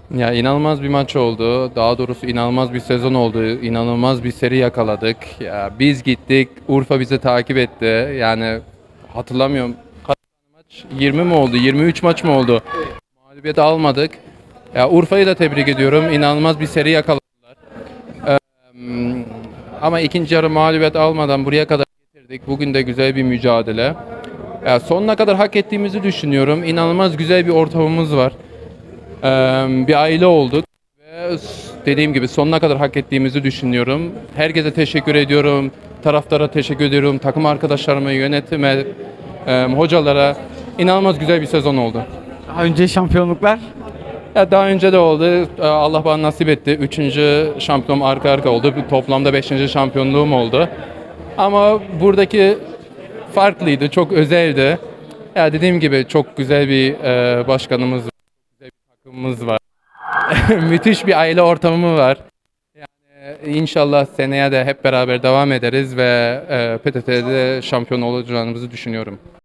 Ya inanılmaz bir maç oldu. Daha doğrusu inanılmaz bir sezon oldu. İnanılmaz bir seri yakaladık. Ya biz gittik, Urfa bizi takip etti. Yani hatırlamıyorum. Kaç maç? 20 mi oldu? 23 maç mı oldu? Mağlubiyet almadık. Ya Urfa'yı da tebrik ediyorum. İnanılmaz bir seri yakaladılar. Hmm, Ama ikinci yarı mağlubiyet almadan buraya kadar getirdik. Bugün de güzel bir mücadele. Ya sonuna kadar hak ettiğimizi düşünüyorum. İnanılmaz güzel bir ortamımız var. Bir aile olduk. Dediğim gibi sonuna kadar hak ettiğimizi düşünüyorum. Herkese teşekkür ediyorum. Taraftara teşekkür ediyorum. Takım arkadaşlarıma, yönetime, hocalara. İnanılmaz güzel bir sezon oldu. Daha önce şampiyonluklar. Ya daha önce de oldu. Allah bana nasip etti. Üçüncü şampiyonum arka arka oldu. Toplamda beşinci şampiyonluğum oldu. Ama buradaki farklıydı. Çok özeldi. Ya dediğim gibi çok güzel bir başkanımız var. Güzel bir takımımız var. Müthiş bir aile ortamı var. İnşallah seneye de hep beraber devam ederiz ve PTT'de şampiyon olacağımızı düşünüyorum.